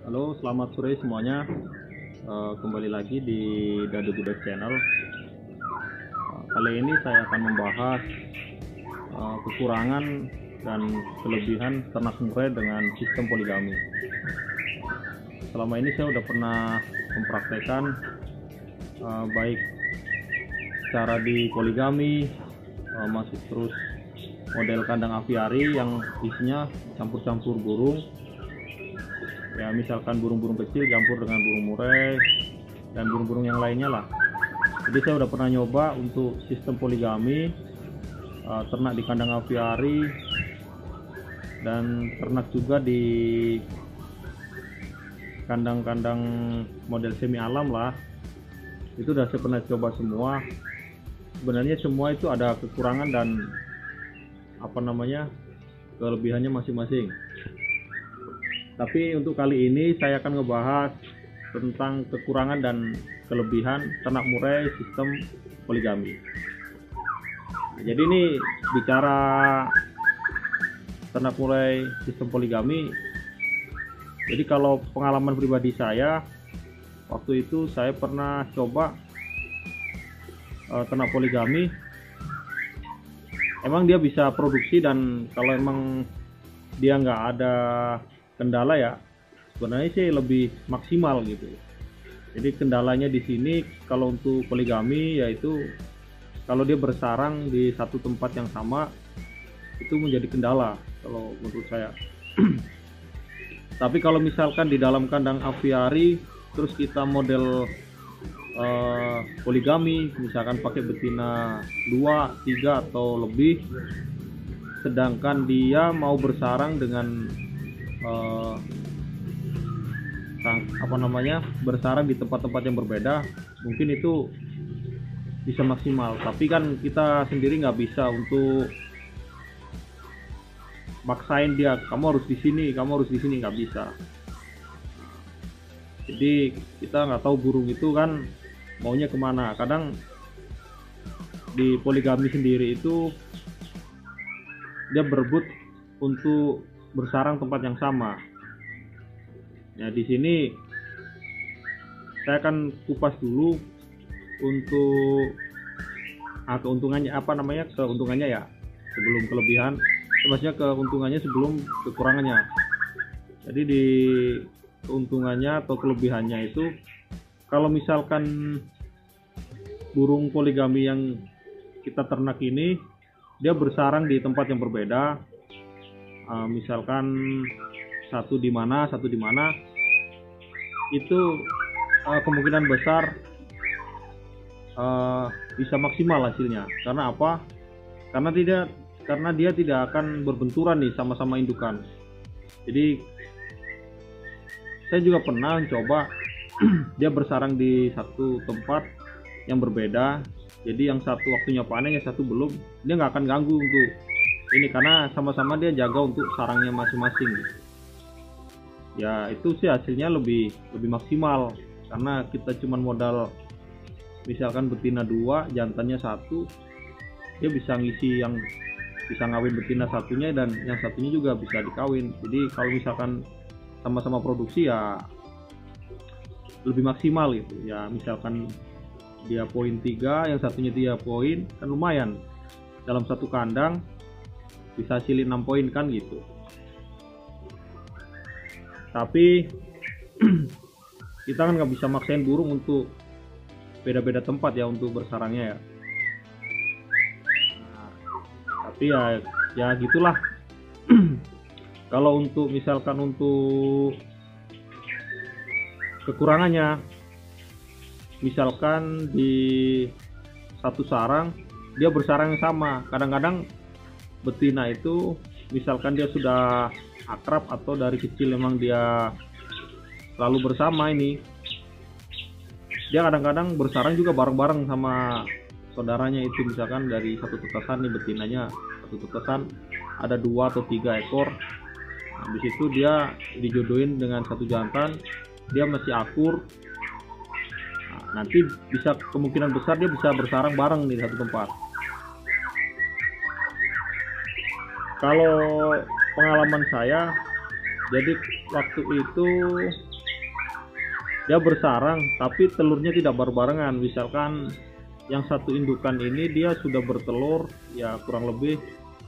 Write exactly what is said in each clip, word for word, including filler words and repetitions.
Halo, selamat sore semuanya. Eh, kembali lagi di Dado Budak Channel. Eh, kali ini saya akan membahas eh, kekurangan dan kelebihan ternak murai dengan sistem poligami. Selama ini saya udah pernah mempraktekkan eh, baik cara di poligami, eh, masuk terus model kandang aviari yang isinya campur-campur burung. Ya, misalkan burung-burung kecil campur dengan burung murai dan burung-burung yang lainnya lah. Jadi saya udah pernah nyoba untuk sistem poligami, uh, ternak di kandang aviari dan ternak juga di kandang-kandang model semi alam lah. Itu udah saya pernah coba semua. Sebenarnya semua itu ada kekurangan dan apa namanya kelebihannya masing-masing. Tapi untuk kali ini saya akan ngebahas tentang kekurangan dan kelebihan ternak murai sistem poligami. Jadi ini bicara ternak murai sistem poligami. Jadi kalau pengalaman pribadi saya, waktu itu saya pernah coba uh, ternak poligami. Emang dia bisa produksi, dan kalau emang dia nggak ada kendala ya sebenarnya sih lebih maksimal gitu. Jadi kendalanya di sini kalau untuk poligami yaitu kalau dia bersarang di satu tempat yang sama itu menjadi kendala kalau menurut saya. Tapi kalau misalkan di dalam kandang aviari terus kita model uh, poligami, misalkan pakai betina dua, tiga atau lebih, sedangkan dia mau bersarang dengan Uh, apa namanya bersarang di tempat-tempat yang berbeda, mungkin itu bisa maksimal. Tapi kan kita sendiri nggak bisa untuk maksain dia, kamu harus di sini, kamu harus di sini, nggak bisa. Jadi kita nggak tahu burung itu kan maunya kemana. Kadang di poligami sendiri itu dia berebut untuk bersarang tempat yang sama. Nah, di sini saya akan kupas dulu untuk ah, keuntungannya apa namanya keuntungannya ya sebelum kelebihan, maksudnya keuntungannya sebelum kekurangannya. Jadi di keuntungannya atau kelebihannya itu, kalau misalkan burung poligami yang kita ternak ini dia bersarang di tempat yang berbeda, Uh, misalkan satu di mana, satu di mana, itu uh, kemungkinan besar uh, bisa maksimal hasilnya. Karena apa? Karena tidak, karena dia tidak akan berbenturan nih sama-sama indukan. Jadi saya juga pernah coba dia bersarang di satu tempat yang berbeda. Jadi yang satu waktunya panen, yang satu belum. Dia nggak akan ganggu untuk ini karena sama-sama dia jaga untuk sarangnya masing-masing. Ya itu sih hasilnya lebih lebih maksimal karena kita cuman modal misalkan betina dua, jantannya satu, dia bisa ngisi yang bisa ngawin betina satunya dan yang satunya juga bisa dikawin. Jadi kalau misalkan sama-sama produksi ya lebih maksimal gitu. Ya misalkan dia poin tiga, yang satunya tiga poin, kan lumayan dalam satu kandang bisa hasilin enam poin kan gitu. Tapi kita kan nggak bisa maksain burung untuk beda-beda tempat ya untuk bersarangnya ya. Nah, tapi ya ya gitulah. Kalau untuk misalkan untuk kekurangannya, misalkan di satu sarang dia bersarang yang sama, kadang-kadang betina itu misalkan dia sudah akrab atau dari kecil memang dia selalu bersama ini, dia kadang-kadang bersarang juga bareng-bareng sama saudaranya itu. Misalkan dari satu tetesan nih betinanya, satu tetesan ada dua atau tiga ekor. Habis itu dia dijodohin dengan satu jantan, dia masih akur. Nah, nanti bisa kemungkinan besar dia bisa bersarang bareng di satu tempat. Kalau pengalaman saya Jadi waktu itu dia bersarang tapi telurnya tidak berbarengan. Misalkan yang satu indukan ini dia sudah bertelur ya kurang lebih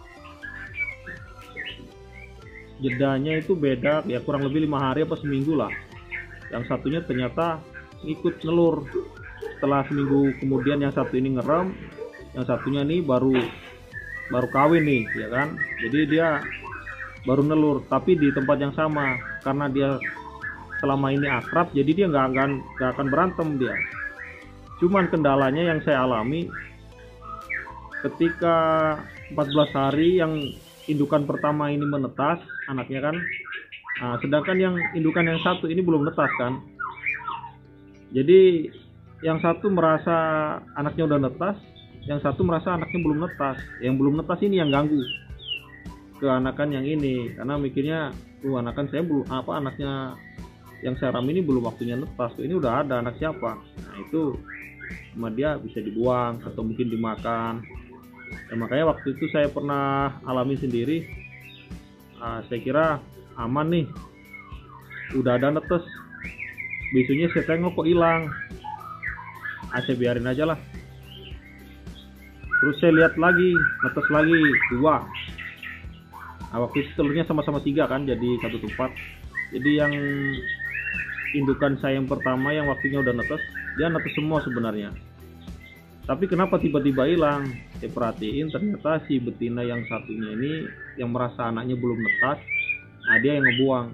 jedanya itu beda ya kurang lebih lima hari apa seminggu lah. Yang satunya ternyata ikut nelur. Setelah seminggu kemudian yang satu ini ngerem, yang satunya nih baru baru kawin nih ya kan. Jadi dia baru nelur tapi di tempat yang sama. Karena dia selama ini akrab jadi dia nggak akan nggak akan berantem dia. Cuman kendalanya yang saya alami ketika empat belas hari yang indukan pertama ini menetas anaknya kan, nah, sedangkan yang indukan yang satu ini belum netas kan. Jadi yang satu merasa anaknya udah netas, yang satu merasa anaknya belum netas. Yang belum netas ini yang ganggu ke anakan yang ini karena mikirnya tuh anakan saya belum apa anaknya yang saya ram ini belum waktunya netas, tuh ini udah ada anak siapa. Nah itu sama dia bisa dibuang atau mungkin dimakan. Ya, makanya waktu itu saya pernah alami sendiri. Nah, saya kira aman nih, udah ada netes. Besoknya saya tengok kok hilang. Ah, saya biarin aja lah. Terus saya lihat lagi, netes lagi dua. Nah, waktu itu telurnya sama-sama tiga kan, jadi satu tempat. Jadi yang indukan saya yang pertama yang waktunya udah netes, dia netes semua sebenarnya. Tapi kenapa tiba-tiba hilang? Saya perhatiin ternyata si betina yang satunya ini yang merasa anaknya belum netas, nah dia yang ngebuang.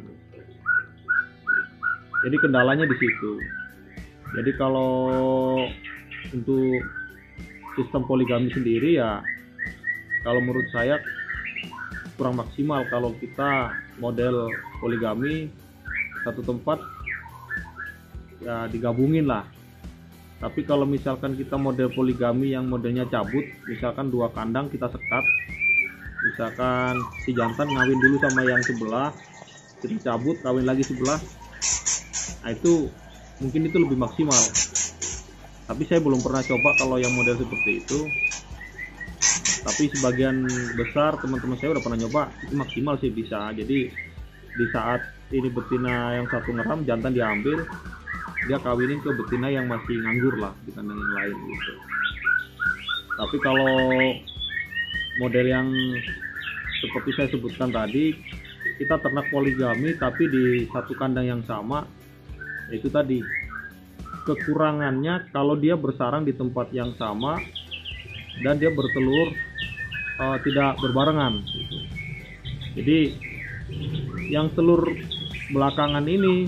Jadi kendalanya di situ. Jadi kalau untuk sistem poligami sendiri ya, kalau menurut saya kurang maksimal kalau kita model poligami satu tempat ya digabungin lah. Tapi kalau misalkan kita model poligami yang modelnya cabut, misalkan dua kandang kita sekat, misalkan si jantan ngawin dulu sama yang sebelah, kita cabut kawin lagi sebelah, nah itu mungkin itu lebih maksimal. Tapi saya belum pernah coba kalau yang model seperti itu. Tapi sebagian besar teman-teman saya udah pernah nyoba, itu maksimal sih bisa. Jadi di saat ini betina yang satu ngeram, jantan diambil, dia kawinin ke betina yang masih nganggur lah di kandang yang lain gitu. Tapi kalau model yang seperti saya sebutkan tadi, kita ternak poligami tapi di satu kandang yang sama, itu tadi kekurangannya kalau dia bersarang di tempat yang sama dan dia bertelur uh, tidak berbarengan gitu. Jadi yang telur belakangan ini,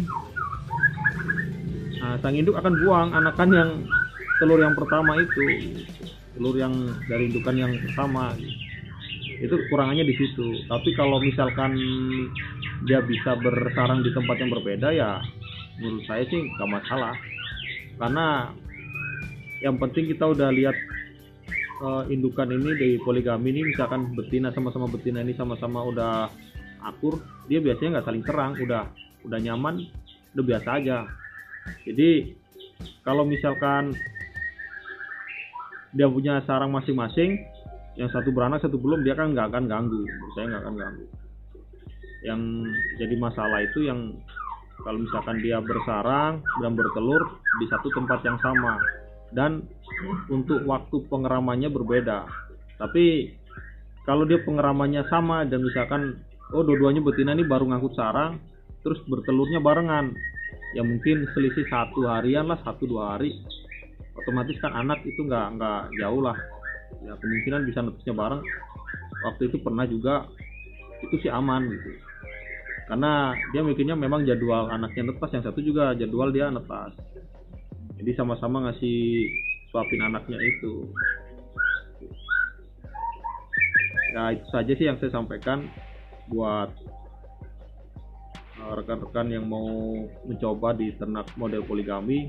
nah, sang induk akan buang anakan yang telur yang pertama itu, telur yang dari indukan yang pertama. Itu kekurangannya di situ. Tapi kalau misalkan dia bisa bersarang di tempat yang berbeda ya, menurut saya sih nggak masalah. Karena yang penting kita udah lihat uh, indukan ini di poligami ini, misalkan betina sama-sama betina ini sama-sama udah akur, dia biasanya nggak saling serang, udah udah nyaman, udah biasa aja. Jadi kalau misalkan dia punya sarang masing-masing, yang satu beranak satu belum, dia kan nggak akan ganggu, saya nggak akan ganggu. Yang jadi masalah itu yang kalau misalkan dia bersarang dan bertelur di satu tempat yang sama dan untuk waktu pengeramannya berbeda. Tapi kalau dia pengeramannya sama dan misalkan oh dua-duanya betina ini baru ngangkut sarang terus bertelurnya barengan, ya mungkin selisih satu harian lah, satu dua hari, otomatis kan anak itu nggak nggak jauh lah, ya kemungkinan bisa netesnya bareng. Waktu itu pernah juga, itu sih aman gitu, karena dia mikirnya memang jadwal anaknya netas, yang satu juga jadwal dia netas, jadi sama-sama ngasih suapin anaknya itu. Ya itu saja sih yang saya sampaikan buat rekan-rekan yang mau mencoba di ternak model poligami.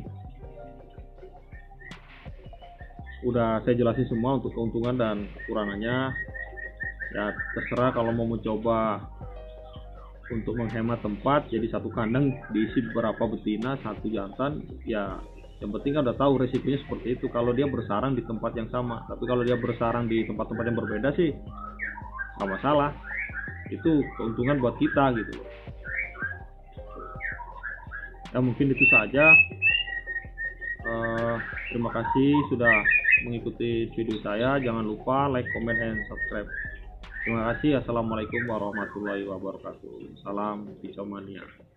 Udah saya jelasin semua untuk keuntungan dan kekurangannya. Ya terserah kalau mau mencoba untuk menghemat tempat, jadi satu kandang diisi beberapa betina, satu jantan, ya yang penting kan udah tahu resikonya seperti itu kalau dia bersarang di tempat yang sama. Tapi kalau dia bersarang di tempat-tempat yang berbeda sih nggak masalah, itu keuntungan buat kita gitu. Ya mungkin itu saja. Uh, terima kasih sudah mengikuti video saya. Jangan lupa like, comment, and subscribe. Terima kasih. Assalamualaikum warahmatullahi wabarakatuh. Salam Pisomania.